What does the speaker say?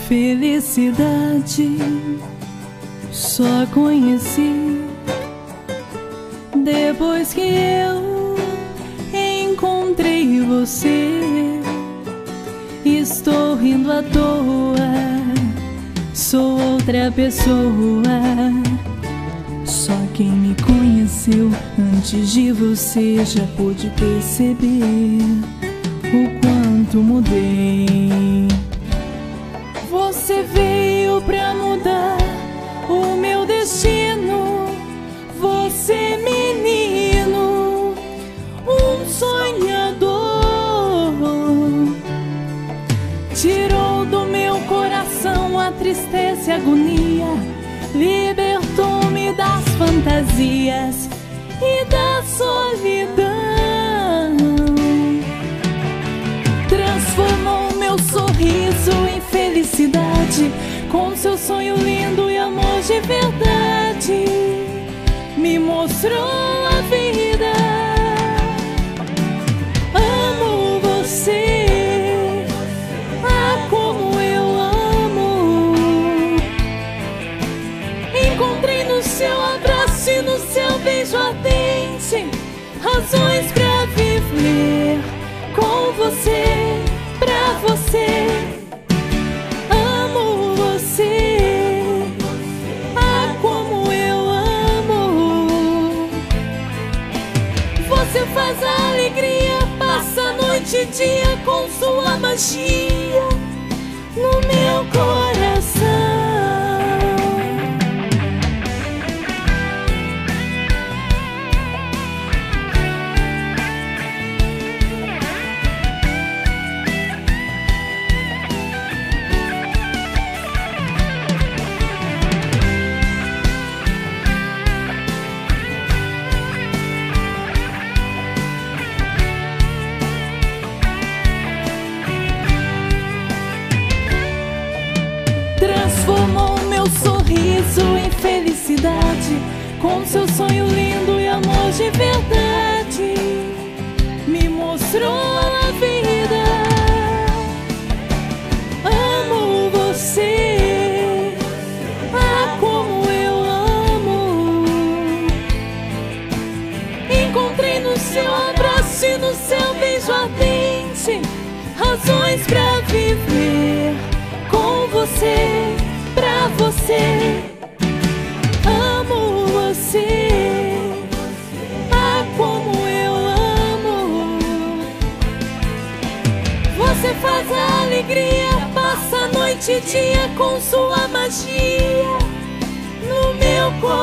Felicidade só conheci depois que eu encontrei você. Estou rindo à toa, sou outra pessoa. Só quem me conheceu antes de você já pôde perceber o quanto mudei. Você veio pra mudar o meu destino. Você, menino, um sonhador, tirou do meu coração a tristeza e a agonia, libertou-me das fantasias e da solidão. Transformou meu sorriso em felicidade, com seu sonho lindo e amor de verdade. Me mostrou a vida. Amo você, ah, como eu amo. Encontrei no seu abraço e no seu beijo ardente razões pra viver com você, pra você. Amo você, ah, como eu amo. Você faz a alegria, passa a noite e dia com sua magia no meu coração. Transformou meu sorriso em felicidade, com seu sonho lindo e amor de verdade. Me mostrou a vida. Amo você, ah, como eu amo. Encontrei no seu abraço e no seu beijo ardente razões pra viver com você, pra você. Amo você, ah, como eu amo. Você faz a alegria, passa a noite e dia com sua magia no meu coração.